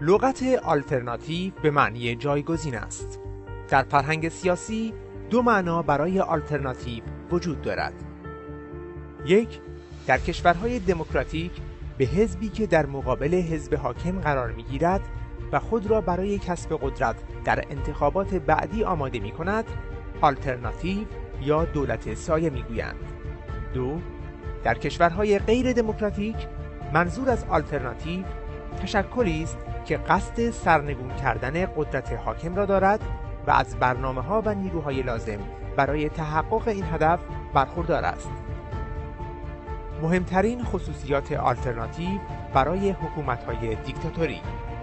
لغت آلترناتیو به معنی جایگزین است. در فرهنگ سیاسی دو معنا برای آلترناتیو وجود دارد. یک، در کشورهای دموکراتیک به حزبی که در مقابل حزب حاکم قرار می‌گیرد و خود را برای کسب قدرت در انتخابات بعدی آماده می‌کند، آلترناتیو یا دولت سایه می‌گویند. دو، در کشورهای غیر دموکراتیک منظور از آلترناتیو تشکلی است که قصد سرنگون کردن قدرت حاکم را دارد و از برنامه‌ها و نیروهای لازم برای تحقق این هدف برخوردار است. مهمترین خصوصیات آلترناتیو برای حکومت‌های دیکتاتوری: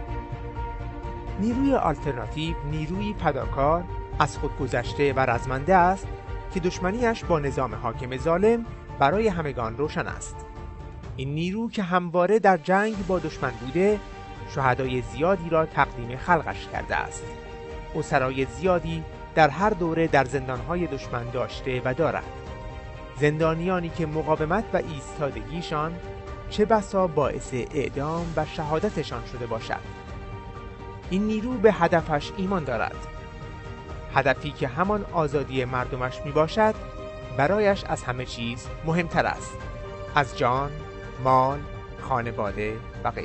نیروی آلترناتیو نیرویی فداکار، از خود گذشته و رزمنده است که دشمنیش با نظام حاکم ظالم برای همگان روشن است. این نیرو که همواره در جنگ با دشمن بوده، شهدای زیادی را تقدیم خلقش کرده است. اسرای زیادی در هر دوره در زندانهای دشمن داشته و دارد. زندانیانی که مقاومت و ایستادگیشان چه بسا باعث اعدام و شهادتشان شده باشد. این نیرو به هدفش ایمان دارد. هدفی که همان آزادی مردمش می باشد برایش از همه چیز مهمتر است. از جان، مال، خانواده و غیره.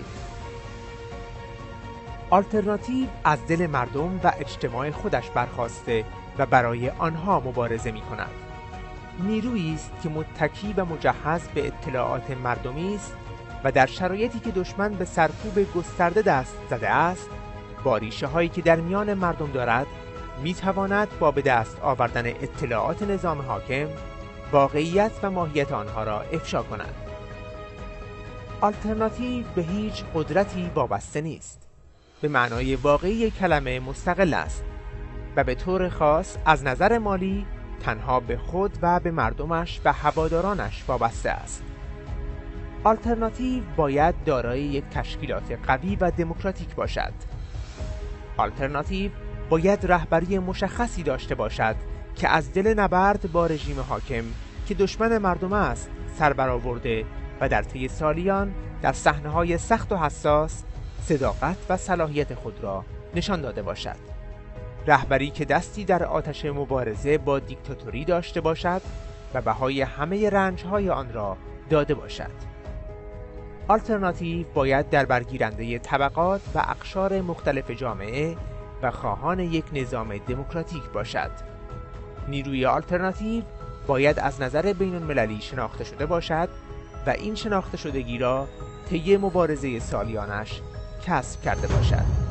آلترناتیو از دل مردم و اجتماع خودش برخاسته و برای آنها مبارزه می کند. نیرویی است که متکی و مجهز به اطلاعات مردمی است و در شرایطی که دشمن به سرکوب گسترده دست زده است، با ریشه هایی که در میان مردم دارد، می تواند با به دست آوردن اطلاعات نظام حاکم واقعیت و ماهیت آنها را افشا کند. آلترناتیو به هیچ قدرتی وابسته نیست. به معنای واقعی کلمه مستقل است و به طور خاص از نظر مالی تنها به خود و به مردمش و هوادارانش وابسته است. آلترناتیو باید دارای یک تشکیلات قوی و دموکراتیک باشد. آلترناتیو باید رهبری مشخصی داشته باشد که از دل نبرد با رژیم حاکم که دشمن مردم است سر برآورده و در طی سالیان در صحنه‌های سخت و حساس صداقت و صلاحیت خود را نشان داده باشد. رهبری که دستی در آتش مبارزه با دیکتاتوری داشته باشد و بهای همه رنج‌های آن را داده باشد. آلترناتیو باید در برگیرنده طبقات و اقشار مختلف جامعه و خواهان یک نظام دموکراتیک باشد. نیروی آلترناتیو باید از نظر بین‌المللی شناخته شده باشد و این شناخته شدگی را طی مبارزه سالیانش کسب کرده باشد.